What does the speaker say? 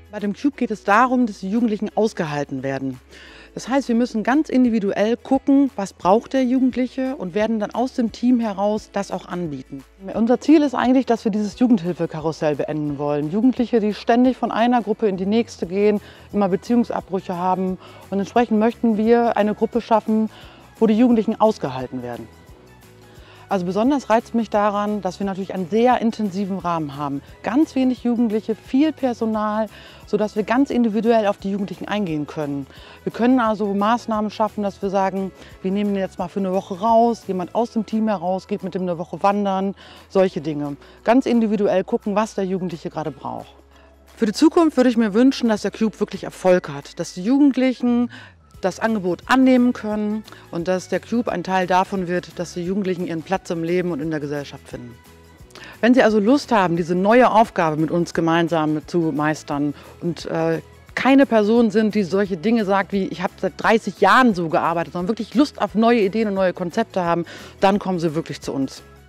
Bei dem Cube geht es darum, dass die Jugendlichen ausgehalten werden. Das heißt, wir müssen ganz individuell gucken, was braucht der Jugendliche und werden dann aus dem Team heraus das auch anbieten. Unser Ziel ist eigentlich, dass wir dieses Jugendhilfekarussell beenden wollen. Jugendliche, die ständig von einer Gruppe in die nächste gehen, immer Beziehungsabbrüche haben. Und entsprechend möchten wir eine Gruppe schaffen, wo die Jugendlichen ausgehalten werden. Also besonders reizt mich daran, dass wir natürlich einen sehr intensiven Rahmen haben. Ganz wenig Jugendliche, viel Personal, sodass wir ganz individuell auf die Jugendlichen eingehen können. Wir können also Maßnahmen schaffen, dass wir sagen, wir nehmen den jetzt mal für eine Woche raus, jemand aus dem Team heraus, geht mit dem eine Woche wandern, solche Dinge. Ganz individuell gucken, was der Jugendliche gerade braucht. Für die Zukunft würde ich mir wünschen, dass der Cube wirklich Erfolg hat, dass die Jugendlichen das Angebot annehmen können und dass der Cube ein Teil davon wird, dass die Jugendlichen ihren Platz im Leben und in der Gesellschaft finden. Wenn Sie also Lust haben, diese neue Aufgabe mit uns gemeinsam zu meistern und keine Person sind, die solche Dinge sagt wie ich habe seit 30 Jahren so gearbeitet, sondern wirklich Lust auf neue Ideen und neue Konzepte haben, dann kommen Sie wirklich zu uns.